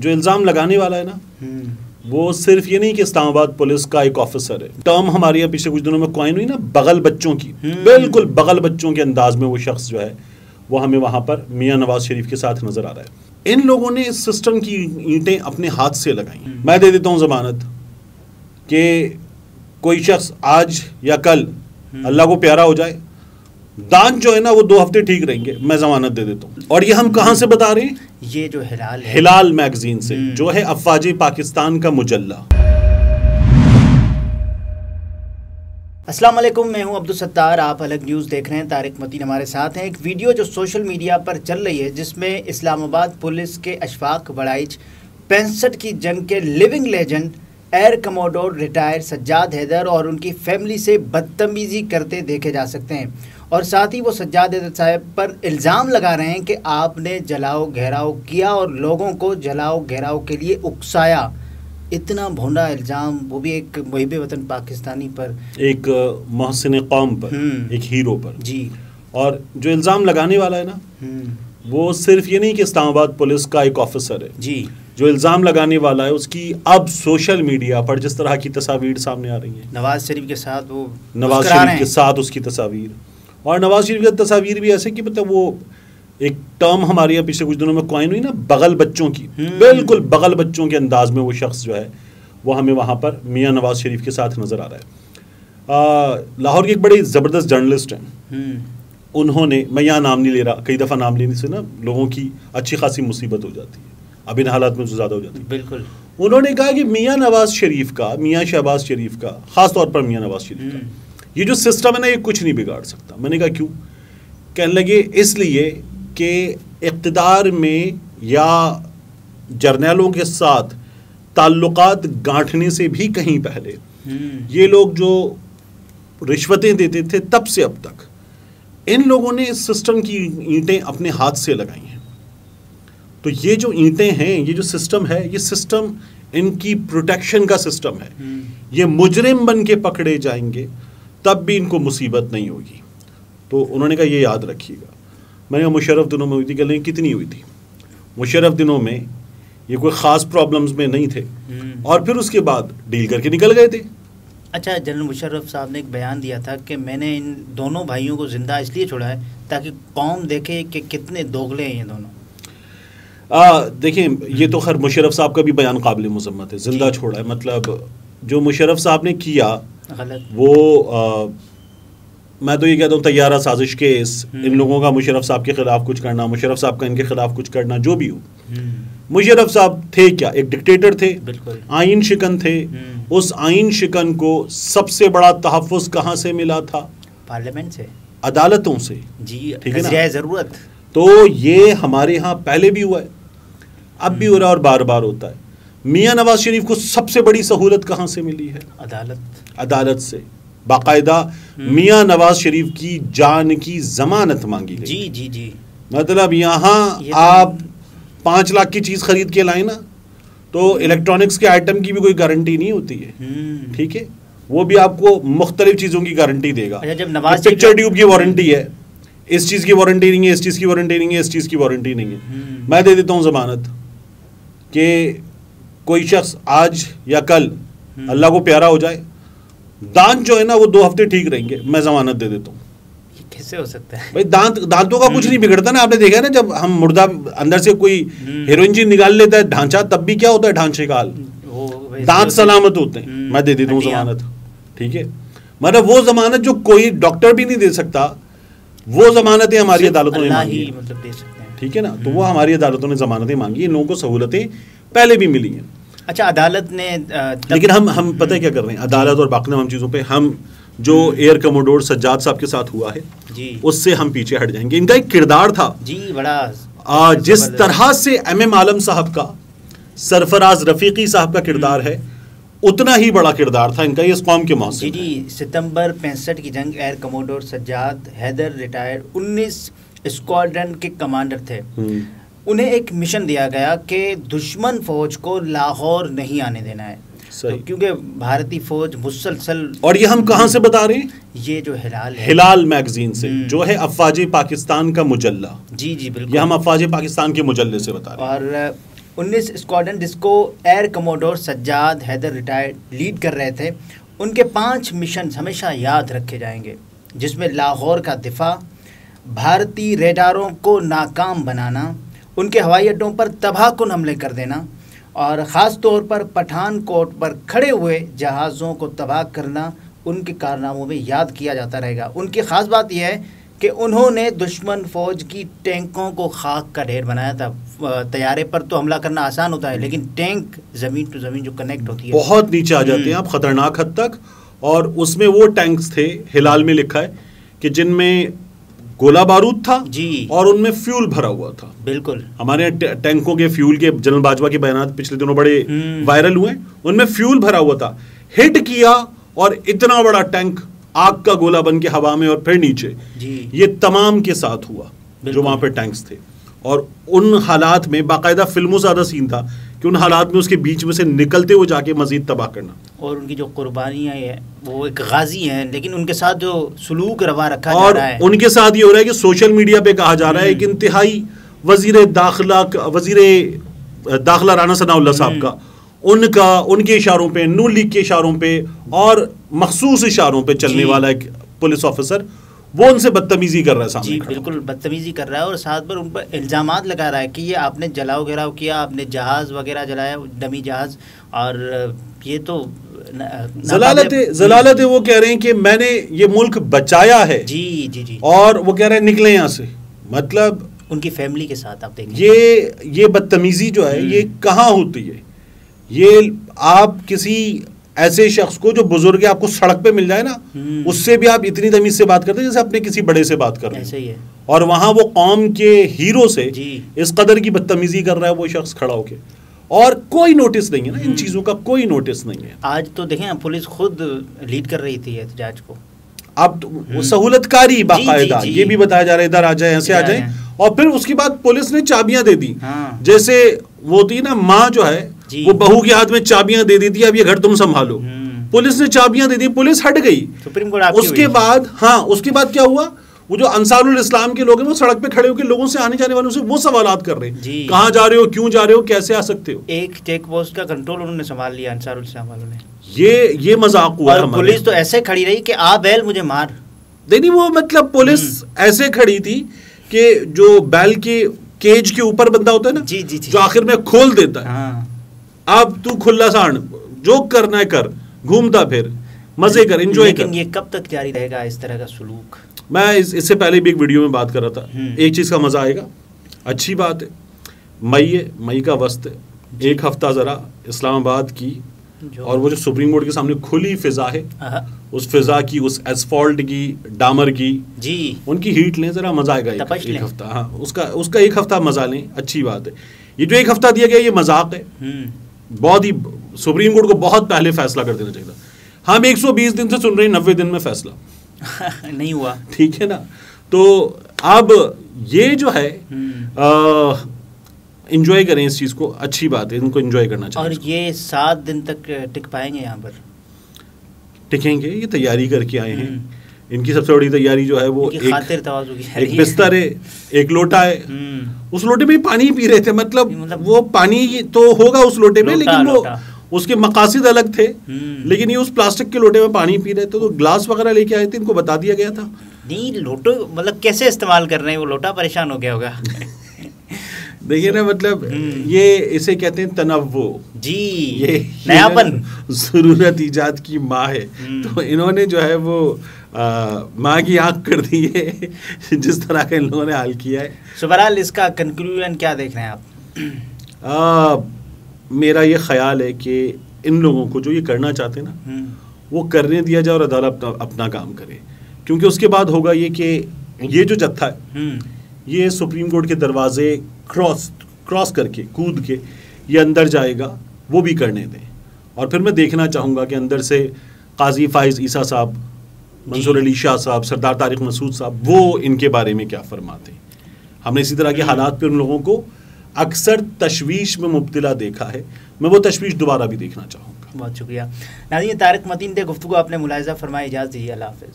جو الزام لگانے والا ہے نا وہ صرف یہ نہیں کہ اسلام آباد پولیس کا ایک آفیسر ہے. ٹرم ہمارے یہاں پچھلے کچھ دنوں میں کوائن ہوئی نا بغل بچوں کی, بالکل بغل بچوں کے انداز میں وہ شخص جو ہے وہ ہمیں وہاں پر میاں نواز شریف کے ساتھ نظر آ رہا ہے. ان لوگوں نے اس سسٹم کی اینٹیں اپنے ہاتھ سے لگائیں. میں دے دیتا ہوں ضمانت کہ کوئی شخص آج یا کل اللہ کو پیارا ہو جائے, دانت جو ہے نا وہ 2 ہفتے ٹھیک رہیں گے, میں ضمانت دے دیتا ہوں. اور یہ ہم کہاں سے بتا رہے ہیں؟ یہ جو ہلال ہے, ہلال میگزین سے, جو ہے افواج پاکستان کا مجلہ. السلام علیکم, میں ہوں عبدالستار, آپ الگ نیوز دیکھ رہے ہیں. طارق متین ہمارے ساتھ ہیں. ایک ویڈیو جو سوشل میڈیا پر چل رہی ہے جس میں اسلام آباد پولیس کے اشفاق بڑائچ 65 کی جنگ کے living legend air commodore retire Sajjad Haider اور ان کی فیملی سے بدتمیزی کرتے دیکھے جا سکتے ہیں. اور ساتھ ہی وہ سجاد حیدر صاحب پر الزام لگا رہے ہیں کہ آپ نے جلاؤ گھیراؤ کیا اور لوگوں کو جلاؤ گھیراؤ کے لیے اکسایا. اتنا بھونڈا الزام, وہ بھی ایک محب وطن پاکستانی پر, ایک محسن قوم پر, ایک ہیرو پر. جی. اور جو الزام لگانے والا ہے نا وہ صرف یہ نہیں کہ اسلام آباد پولیس کا ایک آفیسر ہے. جی. جو الزام لگانے والا ہے اس کی اب سوشل میڈیا پر جس طرح کی تصاویر سامنے آ رہی ہیں, نواز شریف کے ساتھ وہ نواز شریف کے ساتھ اس کی تصاویر, اور نواز شریف کی تصاویر بھی ایسے کہ مطلب وہ ایک ٹرم ہمارے یہاں پچھلے کچھ دنوں میں کوائن ہوئی نا بغل بچوں کی, بالکل بغل بچوں کے انداز میں وہ شخص جو ہے وہ ہمیں وہاں پر میاں نواز شریف کے ساتھ نظر آ رہا ہے. لاہور کے ایک بڑے زبردست جرنلسٹ ہیں, انہوں نے, میں یہاں نام نہیں لے رہا, کئی دفعہ نام لینے سے نا لوگوں کی اچھی خاصی مصیبت ہو جاتی ہے, اب ان حالات میں تو زیادہ ہو جاتی ہے. بالکل. انہوں نے کہا کہ میاں نواز شریف کا, میاں شہباز شریف کا, خاص طور پر میاں نواز شریف کا یہ جو سسٹم ہے نا یہ کچھ نہیں بگاڑ سکتا. میں نے کہا کیوں؟ کہنے لگے اس لیے کہ اقتدار میں یا جرنیلوں کے ساتھ تعلقات گانٹھنے سے بھی کہیں پہلے یہ لوگ جو رشوتیں دیتے تھے تب سے اب تک ان لوگوں نے اس سسٹم کی اینٹیں اپنے ہاتھ سے لگائی ہیں. تو یہ جو اینٹیں ہیں, یہ جو سسٹم ہے, یہ سسٹم ان کی پروٹیکشن کا سسٹم ہے. یہ مجرم بن کے پکڑے جائیں گے تب بھی ان کو مصیبت نہیں ہوگی. تو انہوں نے کہا یہ یاد رکھیے گا. میں نے کہا مشرف دنوں میں ہوئی تھی, کہ نہیں کتنی ہوئی تھی؟ مشرف دنوں میں یہ کوئی خاص پرابلمز میں نہیں تھے, اور پھر اس کے بعد ڈیل کر کے نکل گئے تھے. اچھا, جنرل مشرف صاحب نے ایک بیان دیا تھا کہ میں نے ان دونوں بھائیوں کو زندہ اس لیے چھوڑا ہے تاکہ قوم دیکھے کہ کتنے دوغلے ہیں یہ دونوں. دیکھیں یہ تو خیر مشرف صاحب کا بھی بیان قابل مذمت ہے, زندہ چھوڑا ہے مطلب جو مشرف صاحب نے کیا غلط. وہ میں تو یہ کہتا ہوں طیارہ سازش کیس, ان لوگوں کا مشرف صاحب کے خلاف کچھ کرنا, مشرف صاحب کا ان کے خلاف کچھ کرنا, جو بھی ہو. مشرف صاحب تھے کیا؟ ایک ڈکٹیٹر تھے, آئین شکن تھے. اس آئین شکن کو سب سے بڑا تحفظ کہاں سے ملا تھا؟ پارلیمنٹ سے, عدالتوں سے. جی, ٹھیک ہے نا, ضرورت. تو یہ ہمارے ہاں پہلے بھی ہوا ہے, اب بھی ہو رہا ہے اور بار بار ہوتا ہے. میاں نواز شریف کو سب سے بڑی سہولت کہاں سے ملی ہے؟ عدالت سے. باقاعدہ میاں نواز شریف کی جان کی ضمانت مانگی گئی. جی جی جی. مطلب یہاں آپ 5 لاکھ کی چیز خرید کے لائیں نا تو الیکٹرانکس کے آئٹم کی بھی کوئی گارنٹی نہیں ہوتی ہے. ٹھیک ہے, وہ بھی آپ کو مختلف چیزوں کی گارنٹی دے گا. پکچر ٹیوب کی وارنٹی ہے, اس چیز کی وارنٹی نہیں ہے, اس چیز کی وارنٹی نہیں ہے, اس چیز کی وارنٹی نہیں ہے. میں دے دیتا ہوں ضمانت کہ کوئی شخص آج یا کل اللہ کو پیارا ہو جائے, دانت جو ہے نا وہ 2 ہفتے ٹھیک رہیں گے, میں ضمانت دے دیتا ہوں. کیسے ہو سکتا ہے بھائی؟ دانتوں کا کچھ نہیں بگڑتا نا. آپ نے دیکھا نا جب ہم مردہ اندر سے کوئی ہیروئن چیز نکال لیتا ہے ڈھانچہ, تب بھی کیا ہوتا ہے ڈھانچے کا حال, دانت سلامت ہوتے ہیں. میں دے دیتا ہوں ضمانت. ٹھیک ہے, مطلب وہ ضمانت جو کوئی ڈاکٹر بھی نہیں دے سکتا, وہ ضمانتیں ہماری عدالتوں نے مانگی ہیں. ٹھیک ہے نا, تو وہ ہماری عدالتوں نے ضمانتیں مانگی. ان لوگوں کو سہولتیں پہلے بھی ملی ہیں. اچھا, عدالت نے لیکن ہم پتہ کیا کر رہے ہیں, عدالت اور باقی تمام چیزوں پہ ہم جو ایئر کموڈور سجاد صاحب کے ساتھ ہوا ہے اس سے ہم پیچھے ہٹ جائیں گے. ان کا ایک کردار تھا جی بڑا, جس طرح سے ایم عالم صاحب کا, سرفراز رفیقی صاحب کا کردار ہے, اتنا ہی بڑا کردار تھا ان کا اس قوم کے محسن. جی, ستمبر 65 کی جنگ air commodore Sajjad Haider retire 19 squadron کے کمانڈر تھے. انہیں ایک مشن دیا گیا کہ دشمن فوج کو لاہور نہیں آنے دینا ہے, کیونکہ بھارتی فوج مسلسل. اور یہ ہم کہاں سے بتا رہے ہیں؟ یہ جو ہلال ہے, ہلال میگزین سے, جو ہے افواج پاکستان کا مجلہ. جی جی بالکل, یہ ہم افواج پاکستان کے مجلے سے بتا رہے ہیں. اور 19 اسکواڈن جس کو air commodore Sajjad Haider retired lead کر رہے تھے، ان کے 5 مشنز ہمیشہ یاد رکھے جائیں گے، جس میں لاہور کا دفاع، بھارتی ریڈاروں کو ناکام بنانا، ان کے ہوائی اڈوں پر تباہ کن حملے کر دینا، اور خاص طور پر پٹھان کوٹ پر کھڑے ہوئے جہازوں کو تباہ کرنا ان کے کارناموں میں یاد کیا جاتا رہے گا۔ ان کی خاص بات یہ ہے کہ انہوں نے دشمن فوج کی ٹینکوں کو خاک کا ڈھیر بنایا تھا۔ طیارے پر تو حملہ کرنا آسان ہوتا ہے، لیکن ٹینک زمین ٹو زمین جو کنیکٹ ہوتی ہے بہت نیچے آ جاتے ہیں آپ، خطرناک حد تک۔ اور اس میں وہ ٹینکس تھے، ہلال میں لکھا ہے کہ جن میں گولہ بارود تھا جی، اور ان میں فیول بھرا ہوا تھا۔ بالکل ہمارے ٹینکوں کے فیول کے جنرل باجوہ کے بیانات پچھلے دنوں بڑے وائرل ہوئے، ان میں فیول بھرا ہوا تھا، ہٹ کیا اور اتنا بڑا ٹینک آگ کا گولہ بن کے ہوا میں اور پھر نیچے، یہ تمام کے ساتھ ہوا جو وہاں پہ ٹینکس تھے۔ اور ان حالات میں باقاعدہ فلموں زیادہ سین تھا کہ ان حالات میں اس کے بیچ میں سے نکلتے ہوئے جا کے مزید تباہ کرنا۔ اور ان کی جو قربانیاں ہیں وہ ایک غازی ہیں، لیکن ان کے ساتھ جو سلوک روا رکھا جا رہا ہے، اور ان کے ساتھ یہ ہو رہا ہے کہ سوشل میڈیا پہ کہا جا رہا ہے کہ انتہائی وزیر داخلہ رانا ثناء اللہ صاحب کا ان کے اشاروں پہ، نون لیگ کے اشاروں پہ اور مخصوص اشاروں پہ چلنے والا ایک پولیس آفیسر، وہ ان سے بدتمیزی کر رہا ہے سامنے کھڑا۔ بالکل بدتمیزی کر رہا ہے، اور ساتھ پر ان پر الزامات لگا رہا ہے کہ یہ آپ نے جلاؤ گھراؤ کیا، آپ نے جہاز وغیرہ جلایا، ڈمی جہاز، اور یہ تو ضلالت ہے۔ وہ کہہ رہے ہیں کہ میں نے یہ ملک بچایا ہے، جی، اور وہ کہہ رہے ہیں نکلے یہاں سے۔ مطلب ان کی فیملی کے ساتھ آپ دیکھیں یہ بدتمیزی جو ہے یہ کہاں ہوتی ہے؟ یہ آپ کسی ایسے شخص کو جو بزرگ ہے، آپ کو سڑک پہ مل جائے نا، اس سے بھی آپ اتنی تمیز سے بات کرتے ہیں جیسے اپنے کسی بڑے سے بات کر رہے ہیں، ایسے ہی ہے۔ اور وہاں وہ قوم کے ہیرو سے اس قدر کی بدتمیزی کر رہا ہے وہ شخص کھڑا ہو کے، اور کوئی نوٹس نہیں ہے نا، ان چیزوں کا کوئی نوٹس نہیں ہے۔ آج تو دیکھیں پولیس خود لیڈ کر رہی تھی احتجاج کو، اب سہولت کاری باقاعدہ یہ بھی بتایا جا رہا ہے ادھر آ جائیں، ایسے آ جائیں، اور پھر اس کے بعد پولیس نے چابیاں دے دی۔ جیسے وہ ہوتی ہے نا ماں جو ہے وہ بہو کے ہاتھ میں چابیاں دے دیتی ہے، اب یہ گھر تم سنبھالو، پولیس نے چابیاں دے دی، پولیس ہٹ گئی۔ اس کے بعد کیا ہوا؟ وہ جو انصار الاسلام کے لوگ ہیں وہ سڑک پہ کھڑے ہو کے لوگوں سے، آنے جانے والوں سے وہ سوالات کر رہے ہیں، کہاں جا رہے ہو، کیوں جا رہے ہو، کیسے آ سکتے ہو۔ ایک چیک پوسٹ کا کنٹرول انہوں نے سنبھال لیا انصار الاسلام والوں نے۔ یہ مذاق ہوا ہے۔ پولیس تو ایسے کھڑی رہی کہ آ بیل مجھے مار، نہیں وہ مطلب پولیس ایسے کھڑی تھی کہ جو بیل کے کیج کے اوپر بندہ ہوتا ہے نا، جو آخر میں کھول دیتا ہے، اب تو کھلا سانڈ جو کرنا ہے کر، گھومتا پھر، مزے کر، انجوائے کر۔ لیکن یہ کب تک جاری رہے گا اس طرح کا سلوک؟ میں اس سے پہلے بھی ایک ویڈیو میں بات کر رہا تھا، ایک چیز کا مزہ آئے گا، اچھی بات ہے، مئی کا وسط ہے، ایک ہفتہ ذرا اسلام آباد کی اور وہ جو سپریم کورٹ کے سامنے کھلی فضا ہے، اس فضا کی، اس ایسفالٹ کی، ڈامر کی، ان کی ہیٹ لیں، ذرا مزہ آئے گا ایک ہفتہ۔ ہاں اس کا ایک ہفتہ مزہ لیں، اچھی بات ہے۔ یہ جو ایک ہفتہ دیا گیا یہ مذاق ہے، بہت ہی سپریم کورٹ کو بہت پہلے فیصلہ کر دینا چاہیے تھا۔ ہم 120 دن سے سن رہے ہیں، 90 دن میں فیصلہ نہیں ہوا، ٹھیک ہے نا۔ تو اب یہ جو ہے انجوائے کریں اس چیز کو، اچھی بات ہے، ان کو انجوائے کرنا چاہیے۔ اور یہ 7 دن تک ٹک پائیں گے یہاں پر؟ ٹکیں گے، یہ تیاری کر کے آئے ہیں۔ ان کی سب سے بڑی تیاری جو ہے وہ ایک بستر ہے، ایک لوٹا ہے، اس لوٹے میں پانی پی رہے تھے، مطلب وہ پانی تو ہوگا اس لوٹے میں، لیکن وہ اس کے مقاصد الگ تھے، لیکن یہ اس پلاسٹک کے لوٹے میں پانی پی رہے تھے، تو گلاس وغیرہ لے کے آئے تھے، ان کو بتا دیا گیا تھا۔ نہیں لوٹو مطلب کیسے استعمال کر رہے ہیں، وہ لوٹا پریشان ہو گیا ہوگا۔ دیکھیے نا، مطلب یہ اسے کہتے ہیں تنوع، یہ نیاپن، ضرورت ایجاد کی ماں ہے، تو انہوں نے جو ہے وہ ماں کی آنکھ کر دی ہے جس طرح کا ان لوگوں نے حال کیا ہے۔ سو بہرحال اس کا کنکلوژن کیا دیکھ رہے ہیں آپ؟ میرا یہ خیال ہے کہ ان لوگوں کو جو یہ کرنا چاہتے ہیں نا، وہ کرنے دیا جائے اور عدالت اپنا کام کرے، کیونکہ اس کے بعد ہوگا یہ کہ یہ جو جتھا ہے یہ سپریم کورٹ کے دروازے کراس کر کے، کود کے یہ اندر جائے گا، وہ بھی کرنے دیں۔ اور پھر میں دیکھنا چاہوں گا کہ اندر سے قاضی فائز عیسیٰ صاحب، منصور علی شاہ صاحب، سردار طارق مسعود صاحب، وہ ان کے بارے میں کیا فرماتے ہیں۔ ہم نے اسی طرح کے حالات پہ ان لوگوں کو اکثر تشویش میں مبتلا دیکھا ہے، میں وہ تشویش دوبارہ بھی دیکھنا چاہوں گا۔ بہت شکریہ ناظرین، طارق متین تھے، گفتگو آپ نے ملاحظہ فرمائی، اجازت دیجیے، اللہ حافظ۔